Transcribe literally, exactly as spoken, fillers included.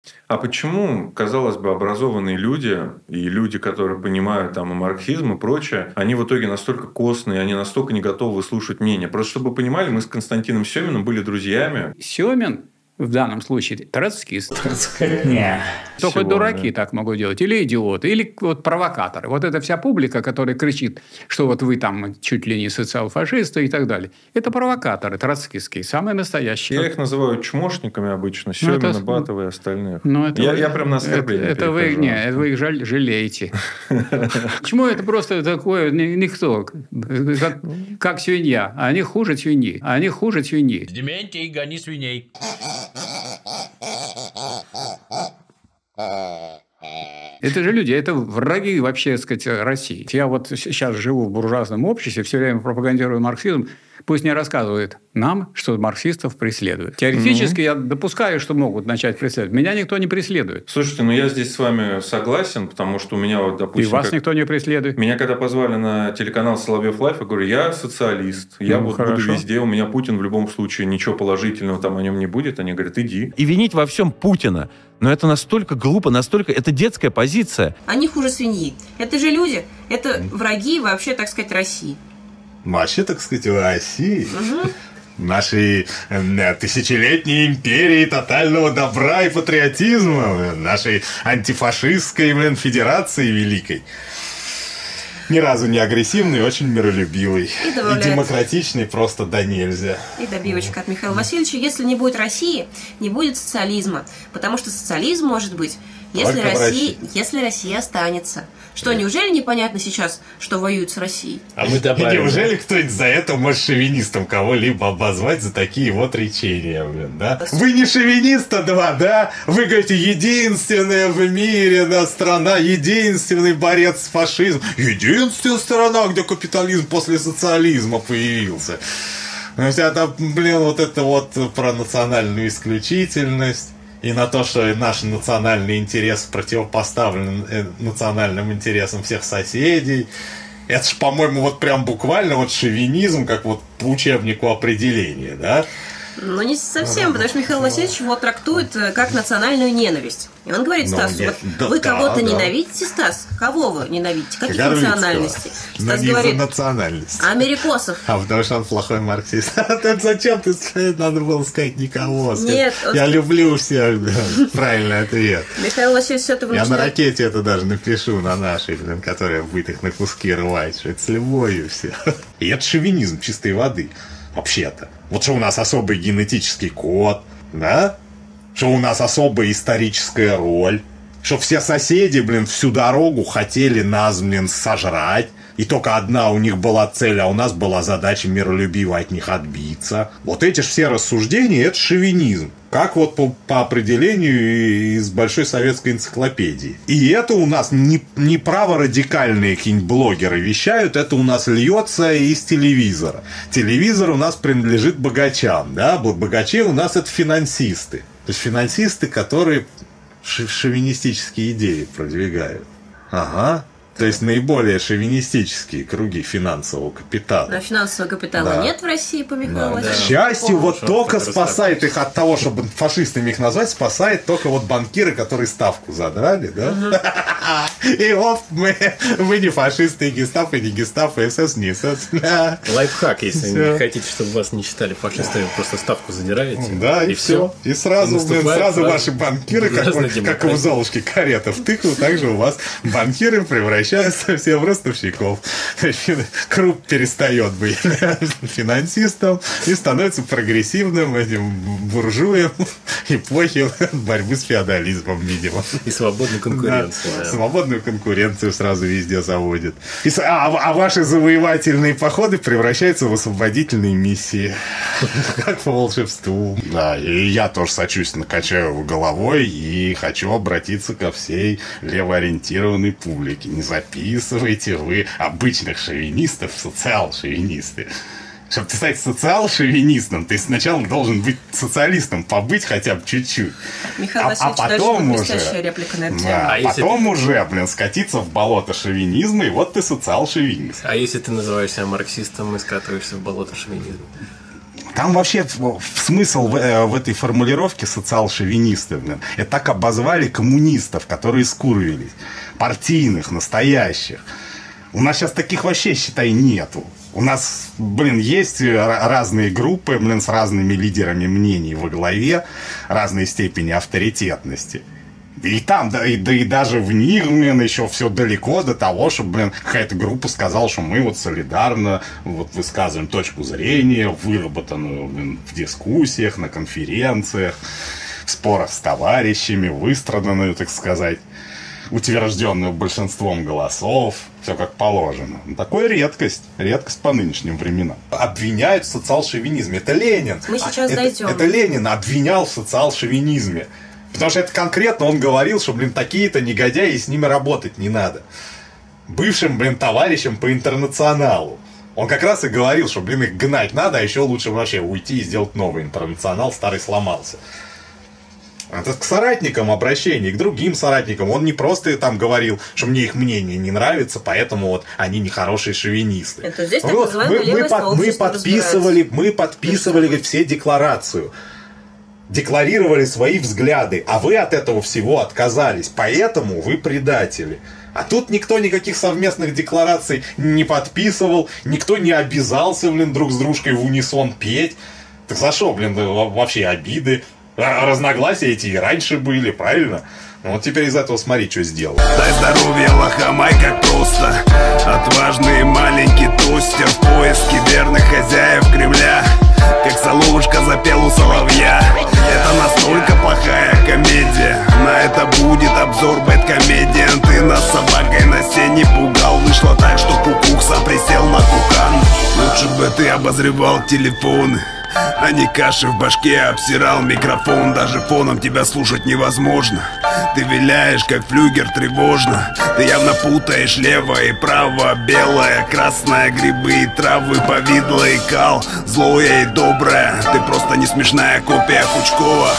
А почему, казалось бы, образованные люди и люди, которые понимают там и марксизм и прочее, они в итоге настолько костные, они настолько не готовы выслушать мнение? Просто чтобы вы понимали, мы с Константином Семиным были друзьями. Семин в данном случае троцкист. Нет. Только Всего, дураки да. так могут делать. Или идиоты, или вот провокаторы. Вот эта вся публика, которая кричит, что вот вы там чуть ли не социал-фашисты и так далее. Это провокаторы троцкистские, самые настоящие. Я их называю чмошниками обычно. Семина, ну, это... Батова и остальных. Ну, это я, вы... я прям на оскорбление Это, это вы, не, это вы их жаль, жалеете. Почему это просто такое никто? Как, как свинья. Они хуже свиньи. Они хуже свиньи. Дементий, гони свиней. Это же люди, это враги вообще, так сказать, России. Я вот сейчас живу в буржуазном обществе, все время пропагандирую марксизм. Пусть не рассказывают нам, что марксистов преследуют. Теоретически mm-hmm. я допускаю, что могут начать преследовать. Меня никто не преследует. Слушайте, ну я здесь с вами согласен, потому что у меня вот, допустим... И вас как... никто не преследует. Меня когда позвали на телеканал Соловьев Лайф, я говорю, я социалист, я ну, вот буду везде, у меня Путин в любом случае, ничего положительного там о нем не будет. Они говорят, иди. И винить во всем Путина. Но это настолько глупо, настолько... Это детская позиция. Они хуже свиньи. Это же люди, это враги вообще, так сказать, России. Вообще, так сказать, в России, угу. нашей э, тысячелетней империи тотального добра и патриотизма, нашей антифашистской, блин, федерации великой. Ни разу не агрессивный, очень миролюбивый. И, и демократичный просто да нельзя. И добивочка от Михаила Васильевича. Если не будет России, не будет социализма. Потому что социализм может быть, если Россия, если Россия останется. Что, неужели непонятно сейчас, что воюют с Россией? А мы добавим, и неужели кто-нибудь за это может шовинистом кого-либо обозвать за такие вот речения, блин, да? Вы не шовиниста, два, да? Вы говорите, единственная в мире, да, страна, единственный борец с фашизмом. Единственная страна, где капитализм после социализма появился. Ну, это, блин, вот это вот про национальную исключительность. И на то, что наш национальный интерес противопоставлен национальным интересам всех соседей. Это ж, по-моему, вот прям буквально вот шовинизм, как вот по учебнику определения, да? Ну, не совсем, потому что Михаил Васильевич его трактует как национальную ненависть. И он говорит, Стас, ну, вот да, вы кого-то да, ненавидите, Стас? Кого вы ненавидите? Каких Горовицкого. Национальностей? Стас не говорит, за национальность. Америкосов. А потому что он плохой марксист. Зачем ты сказать? Надо было сказать никого. Нет. Я люблю всех. Правильный ответ. Михаил Васильевич все это Я на ракете это даже напишу, на нашей, блин, которая будет их на куски рвать. Что это с любовью все. И это шовинизм чистой воды. Вообще-то. Вот что у нас особый генетический код, да? Что у нас особая историческая роль. Что все соседи, блин, всю дорогу хотели нас, блин, сожрать. И только одна у них была цель, а у нас была задача миролюбиво от них отбиться. Вот эти же все рассуждения, это шовинизм. Как вот по, по определению из Большой советской энциклопедии. И это у нас не, не праворадикальные какие-нибудь блогеры вещают, это у нас льется из телевизора. Телевизор у нас принадлежит богачам, да? Богачи у нас это финансисты. То есть финансисты, которые шовинистические идеи продвигают. Ага. То есть наиболее шовинистические круги финансового капитала. Но финансового капитала да. нет в России, по Михаилу Васильевичу. К счастью, вот Шо, только спасает их от того, чтобы фашистами их назвать, спасает только вот банкиры, которые ставку задрали, да? И вот мы, мы не фашисты, и гестапо, не гестапо, СС, не СС. Лайфхак, если не хотите, чтобы вас не считали фашистами, просто ставку задираете. Да, и все. И сразу, блин, сразу ваши банкиры, как у Золушки карета втыкнул, также у вас банкиры превращаются совсем в ростовщиков. Круг перестает быть финансистом и становится прогрессивным этим буржуем эпохи борьбы с феодализмом, видимо. И свободную конкуренцию. Да. Да. Свободную конкуренцию сразу везде заводит. И, а, а ваши завоевательные походы превращаются в освободительные миссии. Как по волшебству. Да, и я тоже сочувственно качаю головой и хочу обратиться ко всей левоориентированной публике. Не записывайте вы обычных шовинистов в социал-шовинисты. Чтобы ты стать социал-шовинистом, ты сначала должен быть социалистом, побыть хотя бы чуть-чуть. Михаил а, а потом уже, реплика на эту тему. Да, а потом ты... уже, блин, скатиться в болото шовинизма, и вот ты социал-шовинист. А если ты называешься марксистом и скатываешься в болото шовинизма? Там вообще смысл в, в этой формулировке социал-шовинисты, блин, это так обозвали коммунистов, которые скурвились, партийных, настоящих. У нас сейчас таких вообще, считай, нету. У нас, блин, есть разные группы, блин, с разными лидерами мнений во главе, разной степени авторитетности. И там, да и, да и даже в них, блин, еще все далеко до того, чтобы, блин, какая-то группа сказала, что мы вот солидарно вот высказываем точку зрения, выработанную, блин, в дискуссиях, на конференциях, в спорах с товарищами, выстраданную, так сказать, утвержденную большинством голосов, все как положено. Такое редкость, редкость по нынешним временам. Обвиняют в социал-шовинизме. Это Ленин. Мы сейчас это, дойдем. Это Ленин обвинял в социал-шовинизме. Потому что это конкретно он говорил, что, блин, такие-то негодяи, и с ними работать не надо. Бывшим, блин, товарищам по интернационалу. Он как раз и говорил, что, блин, их гнать надо, а еще лучше вообще уйти и сделать новый интернационал, старый сломался. Это к соратникам обращение, к другим соратникам. Он не просто там говорил, что мне их мнение не нравится, поэтому вот они нехорошие шовинисты. Это здесь так мы, называемое мы, левое мы, под, мы подписывали, мы подписывали говорит, все декларацию. Декларировали свои взгляды, а вы от этого всего отказались, поэтому вы предатели. А тут никто никаких совместных деклараций не подписывал, никто не обязался, блин, друг с дружкой в унисон петь. Так за что, блин, вообще обиды? Разногласия эти и раньше были, правильно? Ну вот теперь из этого смотри, что сделал. Дай здоровья, лохомай, как просто. Отважный маленький тостер в поиске верных хозяев Кремля. Как соловушка запел у соловья. Это настолько плохая комедия. На это будет обзор Бэдкомедиан. Ты нас собакой на сене пугал. Вышло так, что Кукукса присел на кукан. Лучше бы ты обозревал телефоны, а не каши в башке обсирал микрофон. Даже фоном тебя слушать невозможно. Ты виляешь, как флюгер, тревожно. Ты явно путаешь лево и право, белое, красное, грибы и травы, повидло и кал, злое и доброе. Ты просто не смешная копия Пучкова.